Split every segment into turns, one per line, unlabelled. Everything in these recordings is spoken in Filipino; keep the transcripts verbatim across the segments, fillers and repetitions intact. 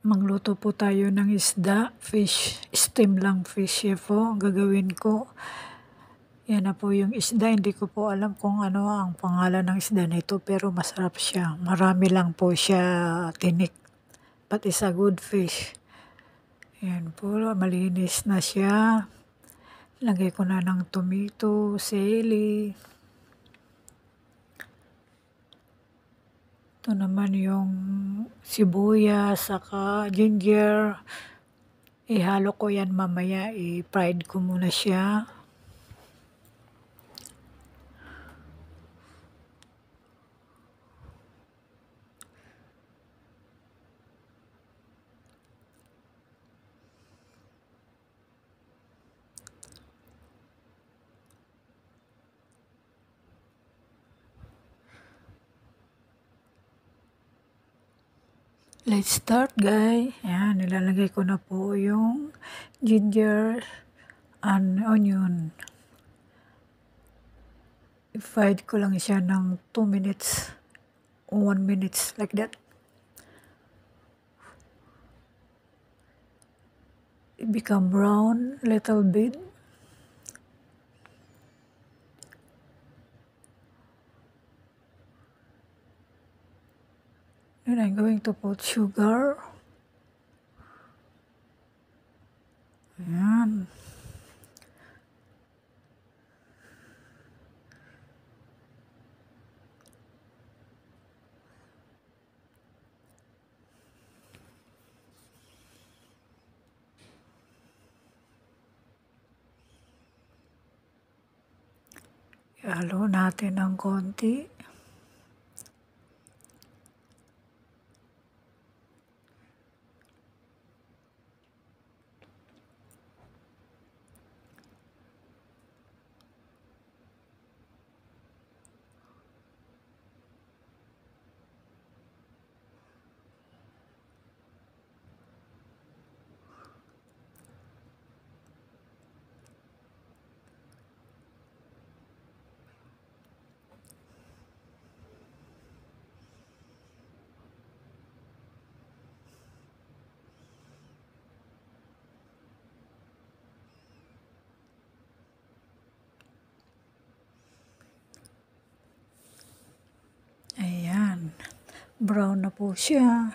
Magluto po tayo ng isda, fish, steam lang fish po ang gagawin ko. Yan na po yung isda, hindi ko po alam kung ano ang pangalan ng isda nito pero masarap siya. Marami lang po siya tinik, but it's a good fish. Yan po, malinis na siya. Lagay ko na ng tomato, sili. Ito naman yung sibuyas, saka ginger. Ihalo ko yan mamaya, i-fried ko muna siya. Let's start, guys. Ayan, nilalagay ko na po yung ginger and onion. I-fried ko lang siya ng two minutes, one minutes, like that. It become brown little bit. Then I'm going to put sugar. Ayan. Ihalo natin ng konti. Ayan. Brown na po siya.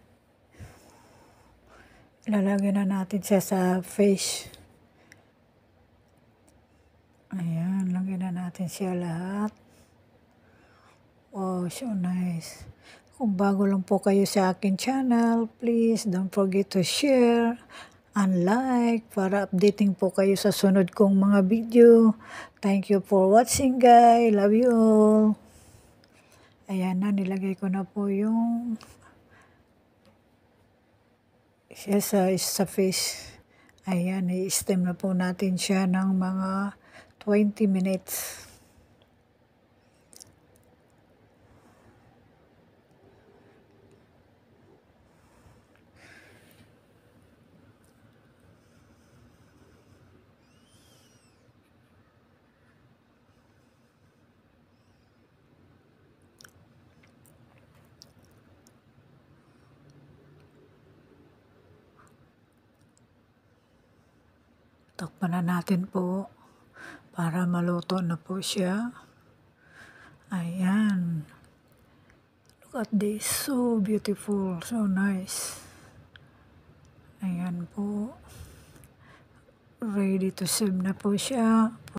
Ilalagay na natin siya sa fish. Ayan, lagyan na natin siya lahat. Wow, so nice. Kung bago lang po kayo sa akin channel, please don't forget to share and like para updating po kayo sa sunod kong mga video. Thank you for watching, guys. Love you all. Ayan na, nilagay ko na po yung siya sa, sa fish. Ayan, i-steam na po natin siya ng mga twenty minutes. Takpan na natin po para maluto na po siya. Ayan. Look at this. So beautiful. So nice. Ayan po. Ready to serve na po siya.